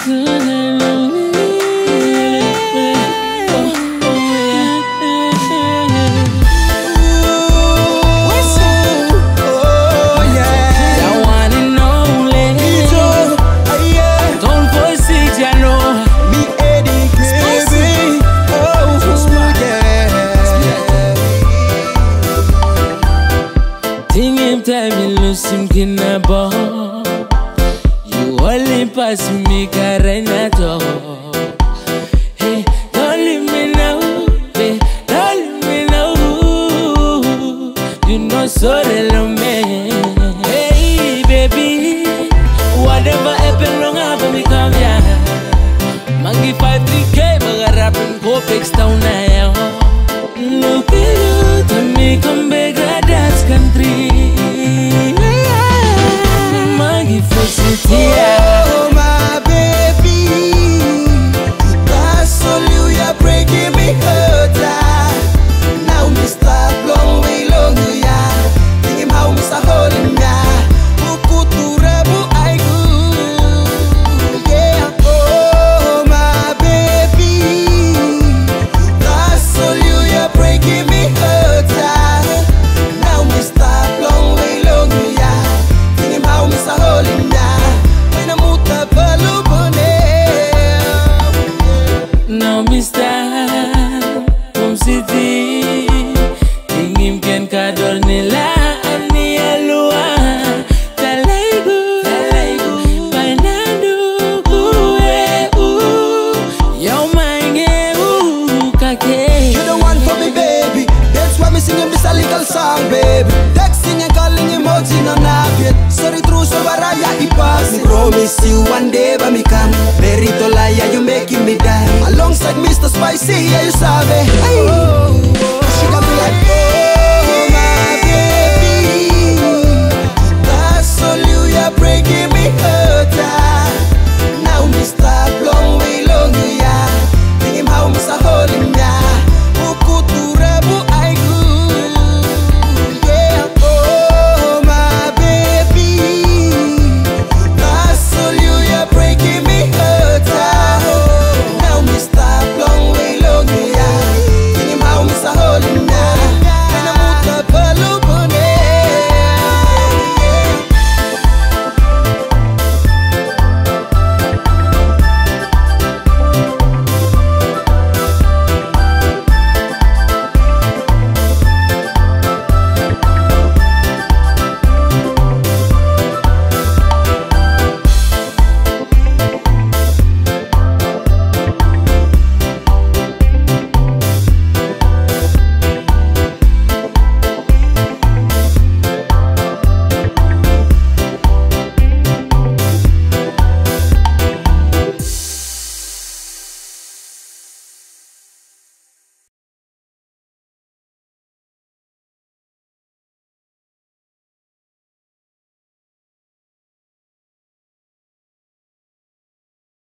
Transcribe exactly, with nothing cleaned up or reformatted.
You only pass me Karenato. Hey, don't leave me now, hey, don't leave me now. You know so they love me. Hey, baby, whatever happened long after me come here. Mangi five three K, but rap and go fix down now. Look at you, to me come back at that country. Oh, my baby, that's all you are breaking me hurt. Now me start long way long, yeah. Think him how me start holding ya. Ukuturabu I go, yeah. Oh, my baby, that's all you are breaking me hurt. Now me start long way long, yeah. Think him how me start holding ya. Now Mister From City Tingim ken kador nila Ani alua Talaigu Talaigu Panadu Uwe u Yo mange u Kake You the one for me baby. That's why me singing this a little song baby. Texting and calling emoji no navigate. Sorry true so baraya ipas. Me promise you one day but me come. Very to liar you making me die. Alongside Mister Spicy yeah you sabe. Oh, oh.